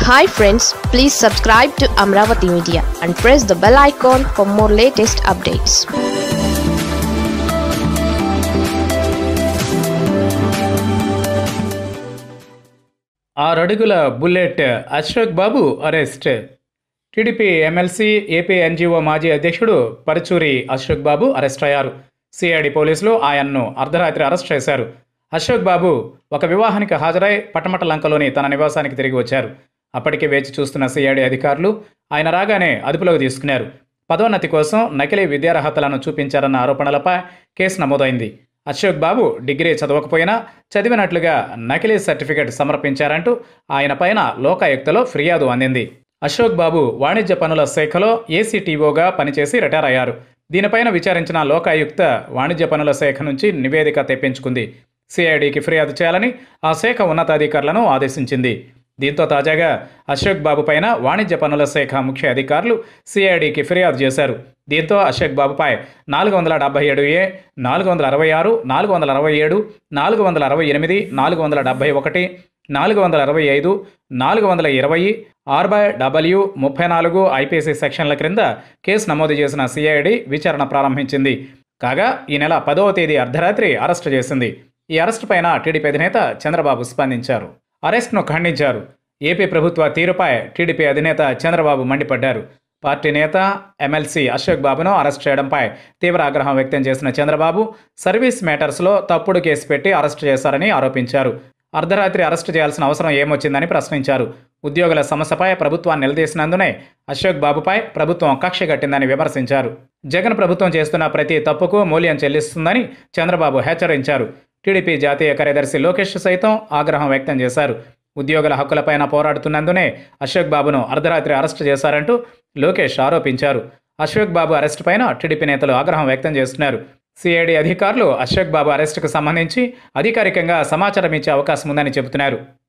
Hi friends, please subscribe to Amaravathi Media and press the bell icon for more latest updates. ఆరడుగుల bullet Ashok Babu arrest. TDP MLC AP NGO మాజీ అధ్యక్షుడు Paruchuri Ashok Babu arrest అయ్యారు. CID పోలీసులు ఆయన్ను అర్ధరాత్రి arrest చేశారు. అశోక్ బాబు ఒక వివాహానికి హాజరై పటమటలంకలోని తన నివాసానికి తిరిగి వచ్చారు. అప్పటికే వేచి చూస్తున్న సిఐడి అధికారులు ఆయన రాగానే అదుపులోకి తీసుకున్నారు. పదోన్నతి కోసం నకిలీ విద్యార్హతలను చూపించారన్న ఆరోపణలపై కేసు నమోదైంది. అశోక్ బాబు డిగ్రీ చదవకపోయినా చదివినట్లుగా నకిలీ సర్టిఫికెట్ సమర్పించారంటూ ఆయన పైన లోకాయుక్తలో ఫిర్యాదు అందింది. అశోక్ బాబు వాణిజ్య పనుల శాఖలో ఏసీటీఓగా పనిచేసి రిటైర్ అయ్యారు. దీనిపైన విచారించిన లోకాయుక్త వాణిజ్య పనుల శాఖ నుంచి నివేదిక తెప్పించుకుంది. సిఐడికి ఫిర్యాదు చేయాలని ఆ శాఖ ఉన్నతాధికారులను ఆదేశించింది. దీంతో తాజాగా అశోక్ బాబు పైన వాణిజ్య పనుల శాఖ ముఖ్య అధికారులు సిఐడికి ఫిర్యాదు చేశారు. దీంతో అశోక్ బాబుపై 477A, 466, 467, 468, 471, 425, 420, 60W, 34 ఐపీసీ సెక్షన్ల క్రింద కేసు నమోదు చేసిన సిఐడి విచారణ ప్రారంభించింది. కాగా ఈ నెల 10వ తేదీ అర్ధరాత్రి అరెస్టు చేసింది. ఈ అరెస్టు పైన టీడీపీ అధినేత చంద్రబాబు స్పందించారు. అరెస్ట్ను ఖండించారు. ఏపీ ప్రభుత్వ తీరుపై టీడీపీ అధినేత చంద్రబాబు మండిపడ్డారు. పార్టీ నేత ఎమ్మెల్సీ అశోక్ బాబును అరెస్ట్ చేయడంపై తీవ్ర ఆగ్రహం వ్యక్తం చేసిన చంద్రబాబు సర్వీస్ మ్యాటర్స్లో తప్పుడు కేసు పెట్టి అరెస్టు చేశారని ఆరోపించారు. అర్ధరాత్రి అరెస్టు చేయాల్సిన అవసరం ఏమొచ్చిందని ప్రశ్నించారు. ఉద్యోగుల సమస్యపై ప్రభుత్వాన్ని నిలదీసినందునే అశోక్ బాబుపై ప్రభుత్వం కక్ష కట్టిందని విమర్శించారు. జగన్ ప్రభుత్వం చేస్తున్న ప్రతి తప్పుకు మూల్యం చెల్లిస్తుందని చంద్రబాబు హెచ్చరించారు. టీడీపీ జాతీయ కార్యదర్శి లోకేష్ సైతం ఆగ్రహం వ్యక్తం చేశారు. ఉద్యోగుల హక్కులపైన పోరాడుతున్నందునే అశోక్ బాబును అర్ధరాత్రి అరెస్టు చేశారంటూ లోకేష్ ఆరోపించారు. అశోక్ బాబు అరెస్టు పైన టీడీపీ నేతలు ఆగ్రహం వ్యక్తం చేస్తున్నారు. సిఐడి అధికారులు అశోక్ బాబు అరెస్టుకు సంబంధించి అధికారికంగా సమాచారం ఇచ్చే అవకాశం ఉందని చెబుతున్నారు.